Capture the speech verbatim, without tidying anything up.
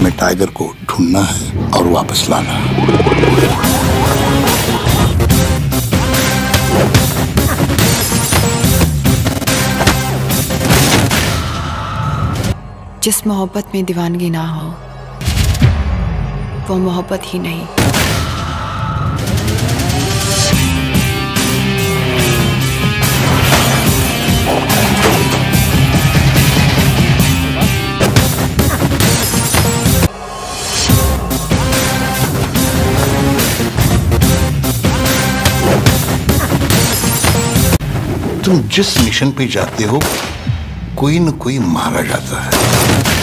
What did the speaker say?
तुम्हें टाइगर को ढूंढना है और वापस लाना। जिस मोहब्बत में दीवानगी ना हो वो मोहब्बत ही नहीं। तुम जिस मिशन पे जाते हो कोई न कोई मारा जाता है।